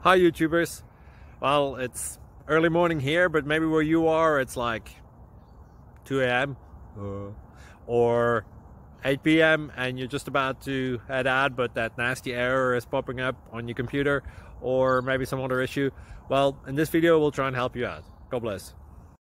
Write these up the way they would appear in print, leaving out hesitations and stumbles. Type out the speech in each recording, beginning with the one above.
Hi YouTubers. Well, it's early morning here, but maybe where you are it's like 2 a.m. or 8 p.m. and you're just about to head out, but that nasty error is popping up on your computer, or maybe some other issue. Well, in this video we'll try and help you out. God bless.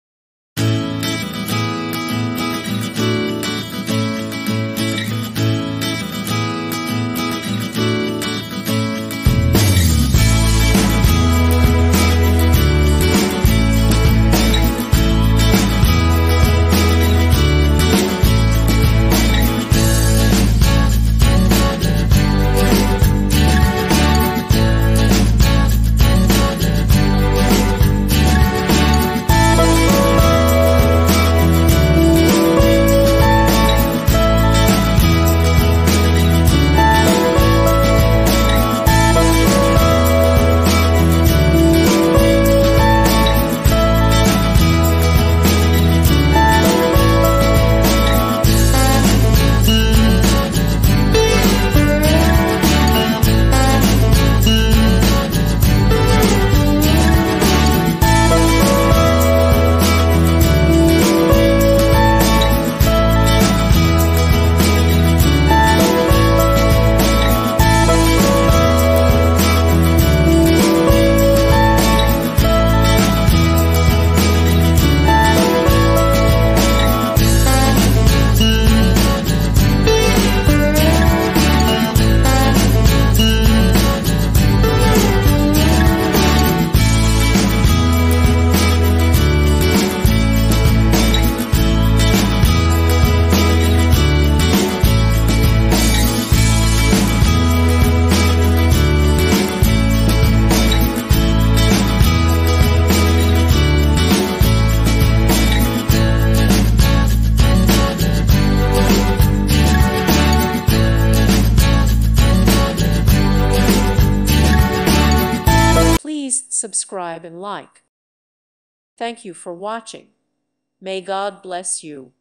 Please subscribe and like. Thank you for watching. May God bless you.